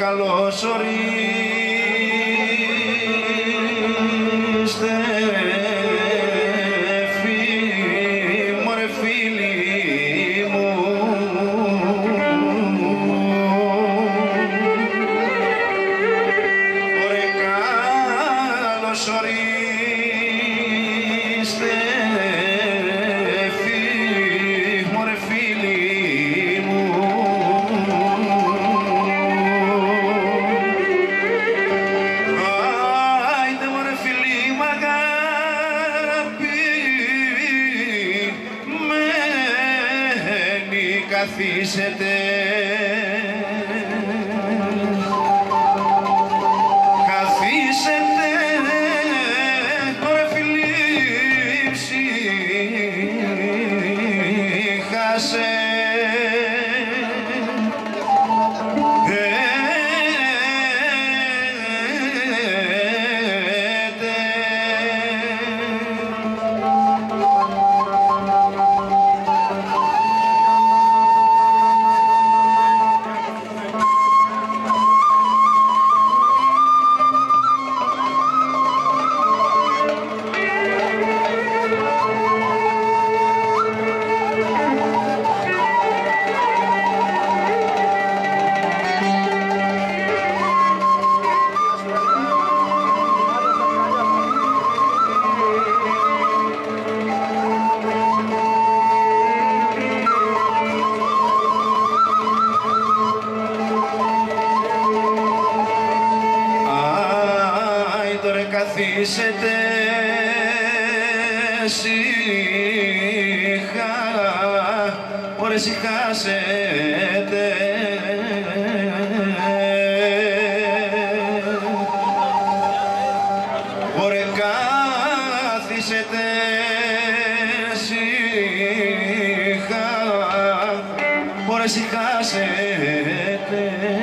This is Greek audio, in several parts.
καλώς ορίστε φίλοι μου. Ωραία καλώς ορίστε φίλοι μου. Άιντε μωρέ φίλοι μ' αγαπημένοι καθίσετε. Καθίσετε μωρέ φίλοι ψυχάσαι. Καθίσετε σιχά, ωραία σιχάσετε. Ωραία κάθισετε σιχά, ωραία σιχάσετε.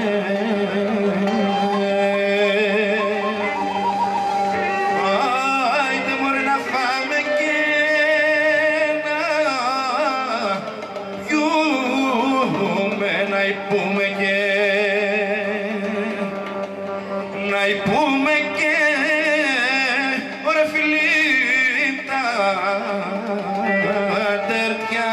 Να υπούμε και ωραία φίλοι τα τερτιά.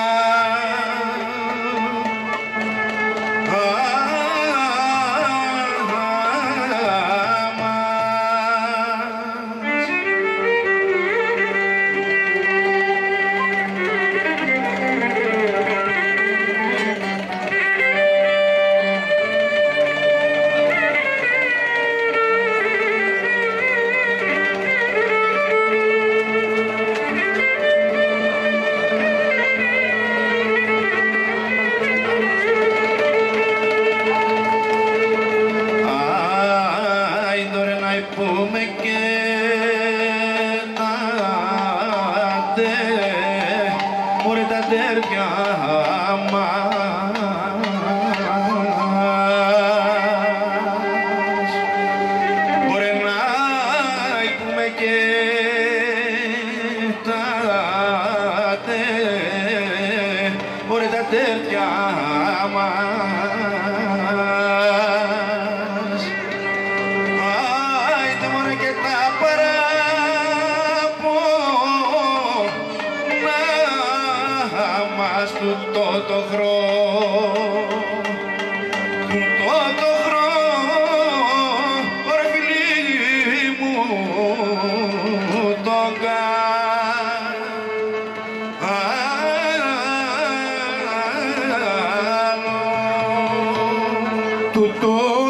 Πούμε και ωραία τα τέρια μας. Ωραία να πούμε και ωραία τα τέρια μας. Άιντε μωρέ και τα παράπονα μας του το χρόνο, ωραία φίλοι μου το καλό του